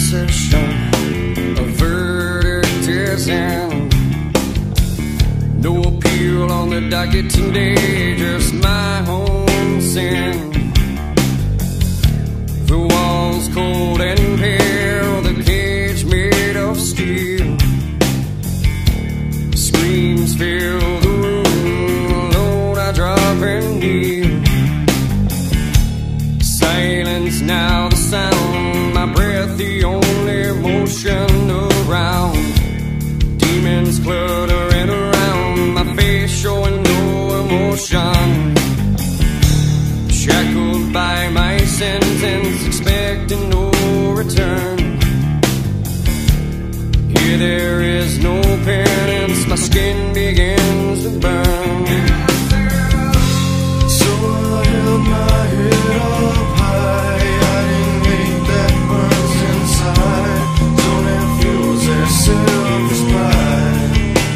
session. A verdict is in. No appeal on the docket today, just my own sin. The walls cold and pale, the cage made of steel. Screams fill the room, Lord, I drop and kneel. Silence now the sound, my breath the only motion around. Demons cluttering around, my face showing no emotion. Shackled by my sentence, expecting no return. Here there is no penance, my skin begins to burn. So I held my head up high, hiding weight that burns inside. Don't fuels their self-pride.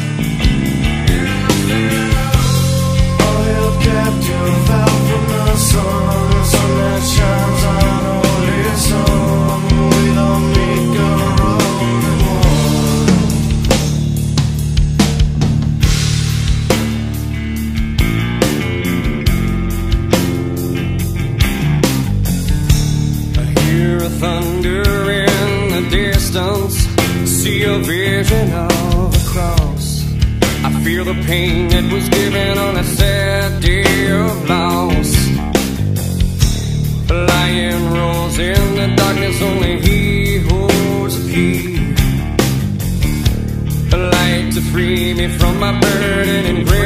All held captive out from the sun, the sun that shines on only sun. We don't make a rolling one. I hear a thunder in the distance, see a vision of a cross. I feel the pain that was given on a sad day of loss. A lion rolls in the darkness, only he holds the key. A light to free me from my burden and grace.